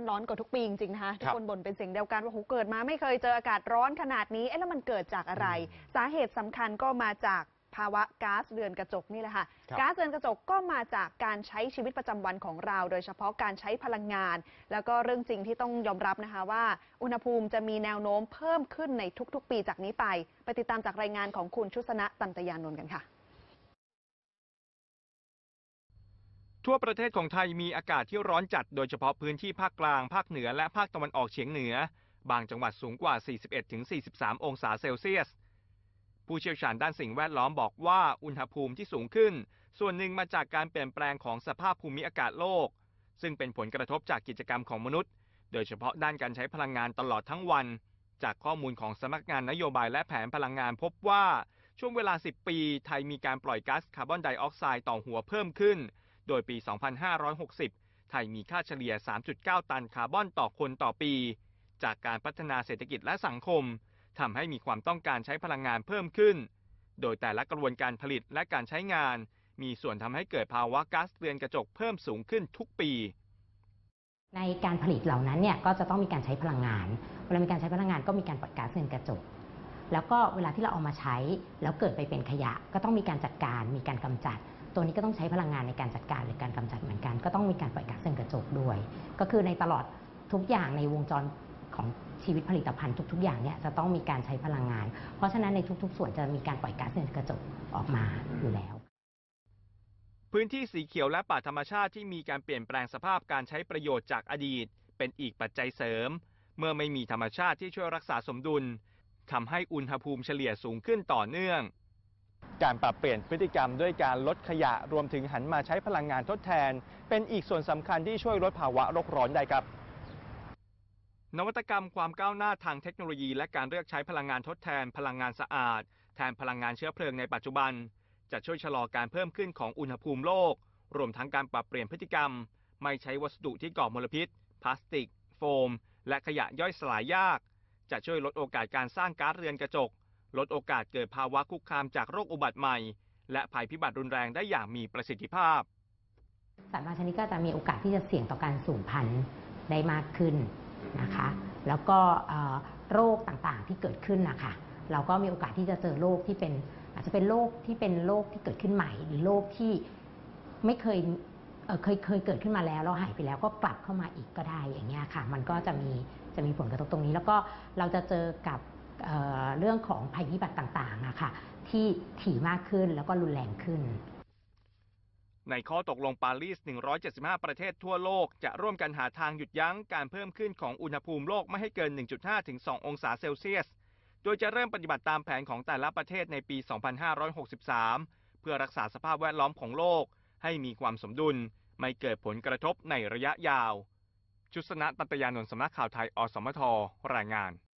ร้อนกว่าทุกปีจริงๆนะคะทุกคนบ่นเป็นเสียงเดียวกันว่าโหเกิดมาไม่เคยเจออากาศร้อนขนาดนี้แล้วมันเกิดจากอะไรสาเหตุสำคัญก็มาจากภาวะก๊าซเรือนกระจกนี่แหละค่ะก๊าซเรือนกระจกก็มาจากการใช้ชีวิตประจำวันของเราโดยเฉพาะการใช้พลังงานแล้วก็เรื่องจริงที่ต้องยอมรับนะคะว่าอุณหภูมิจะมีแนวโน้มเพิ่มขึ้นในทุกๆปีจากนี้ไปติดตามจากรายงานของคุณชุสนะตันตยานนท์กันค่ะทั่วประเทศของไทยมีอากาศที่ร้อนจัดโดยเฉพาะพื้นที่ภาคกลางภาคเหนือและภาคตะวันออกเฉียงเหนือบางจังหวัดสูงกว่า 41-43 องศาเซลเซียสผู้เชี่ยวชาญด้านสิ่งแวดล้อมบอกว่าอุณหภูมิที่สูงขึ้นส่วนหนึ่งมาจากการเปลี่ยนแปลงของสภาพภูมิอากาศโลกซึ่งเป็นผลกระทบจากกิจกรรมของมนุษย์โดยเฉพาะด้านการใช้พลังงานตลอดทั้งวันจากข้อมูลของสำนักงานนโยบายและแผนพลังงานพบว่าช่วงเวลา 10 ปีไทยมีการปล่อยก๊าซคาร์บอนไดออกไซด์ต่อหัวเพิ่มขึ้นโดยปี 2560 ไทยมีค่าเฉลี่ย 3.9 ตันคาร์บอนต่อคนต่อปีจากการพัฒนาเศรษฐกิจและสังคมทำให้มีความต้องการใช้พลังงานเพิ่มขึ้นโดยแต่ละกระบวนการผลิตและการใช้งานมีส่วนทำให้เกิดภาวะก๊าซเรือนกระจกเพิ่มสูงขึ้นทุกปีในการผลิตเหล่านั้นเนี่ยก็จะต้องมีการใช้พลังงานเวลามีการใช้พลังงานก็มีการปล่อยก๊าซเรือนกระจกแล้วก็เวลาที่เราเอามาใช้แล้วเกิดไปเป็นขยะก็ต้องมีการจัดการมีการกำจัดตัวนี้ก็ต้องใช้พลังงานในการจัดการหรือการกำจัดเหมือนกันก็ต้องมีการปล่อยก๊าซเรือนกระจกด้วยก็คือในตลอดทุกอย่างในวงจรของชีวิตผลิตภัณฑ์ทุกๆอย่างเนี่ยจะต้องมีการใช้พลังงานเพราะฉะนั้นในทุกๆส่วนจะมีการปล่อยก๊าซเรือนกระจกออกมาอยู่แล้วพื้นที่สีเขียวและป่าธรรมชาติที่มีการเปลี่ยนแปลงสภาพการใช้ประโยชน์จากอดีตเป็นอีกปัจจัยเสริมเมื่อไม่มีธรรมชาติที่ช่วยรักษาสมดุลทำให้อุณหภูมิเฉลี่ยสูงขึ้นต่อเนื่องการปรับเปลี่ยนพฤติกรรมด้วยการลดขยะรวมถึงหันมาใช้พลังงานทดแทนเป็นอีกส่วนสำคัญที่ช่วยลดภาวะโลกร้อนได้ครับนวัตกรรมความก้าวหน้าทางเทคโนโลยีและการเลือกใช้พลังงานทดแทนพลังงานสะอาดแทนพลังงานเชื้อเพลิงในปัจจุบันจะช่วยชะลอการเพิ่มขึ้นของอุณหภูมิโลกรวมทั้งการปรับเปลี่ยนพฤติกรรมไม่ใช้วัสดุที่ก่อมลพิษพลาสติกโฟมและขยะย่อยสลายยากจะช่วยลดโอกาสการสร้างก๊าซเรือนกระจกลดโอกาสเกิดภาวะคุกคามจากโรคอุบัติใหม่และภัยพิบัติรุนแรงได้อย่างมีประสิทธิภาพสัตว์บางชนิดก็จะมีโอกาสที่จะเสี่ยงต่อการสูญพันธุ์ได้มากขึ้นนะคะแล้วก็โรคต่างๆที่เกิดขึ้นนะคะเราก็มีโอกาสที่จะเจอโรคที่เป็นอาจจะเป็นโรคที่เกิดขึ้นใหม่หรือโรคที่ไม่เคยเกิดขึ้นมาแล้วหายไปแล้วก็กลับเข้ามาอีกก็ได้อย่างเงี้ยค่ะมันก็จะมีผลกระทบตรงนี้แล้วก็เราจะเจอกับเรื่องของภัยพิบัติต่างๆนะคะที่ถี่มากขึ้นแล้วก็รุนแรงขึ้นในข้อตกลงปารีส 175 ประเทศทั่วโลกจะร่วมกันหาทางหยุดยั้งการเพิ่มขึ้นของอุณหภูมิโลกไม่ให้เกิน 1.5 ถึง 2 องศาเซลเซียสโดยจะเริ่มปฏิบัติตามแผนของแต่ละประเทศในปี 2563 เพื่อรักษาสภาพแวดล้อมของโลกให้มีความสมดุลไม่เกิดผลกระทบในระยะยาวชุสนะ ตันตยานนท์ สำนักข่าวไทย อสมท รายงาน